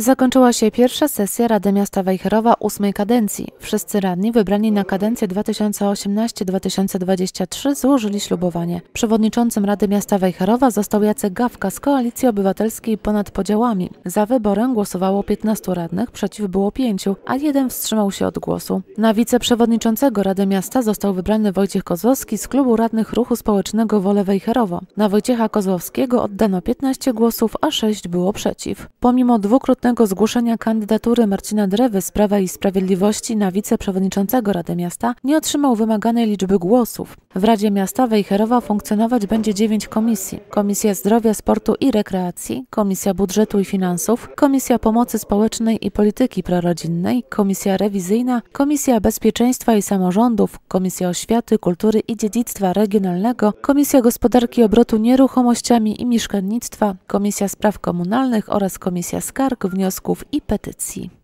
Zakończyła się pierwsza sesja Rady Miasta Wejherowa 8. kadencji. Wszyscy radni wybrani na kadencję 2018-2023 złożyli ślubowanie. Przewodniczącym Rady Miasta Wejherowa został Jacek Gawka z Koalicji Obywatelskiej Ponad Podziałami. Za wyborem głosowało 15 radnych, przeciw było 5, a 1 wstrzymał się od głosu. Na wiceprzewodniczącego Rady Miasta został wybrany Wojciech Kozłowski z Klubu Radnych Ruchu Społecznego Wolę Wejherowo. Na Wojciecha Kozłowskiego oddano 15 głosów, a 6 było przeciw. Pomimo dwukrotnego zgłoszenia kandydatury Marcina Drewy z Prawa i Sprawiedliwości na wiceprzewodniczącego Rady Miasta nie otrzymał wymaganej liczby głosów. W Radzie Miasta Wejherowa funkcjonować będzie 9 komisji. Komisja Zdrowia, Sportu i Rekreacji, Komisja Budżetu i Finansów, Komisja Pomocy Społecznej i Polityki Prorodzinnej, Komisja Rewizyjna, Komisja Bezpieczeństwa i Samorządów, Komisja Oświaty, Kultury i Dziedzictwa Regionalnego, Komisja Gospodarki Obrotu Nieruchomościami i Mieszkalnictwa, Komisja Spraw Komunalnych oraz Komisja Skarg, Wniosków i Petycji.